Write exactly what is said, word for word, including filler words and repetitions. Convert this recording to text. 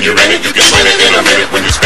you ready, you can find it in a minute when you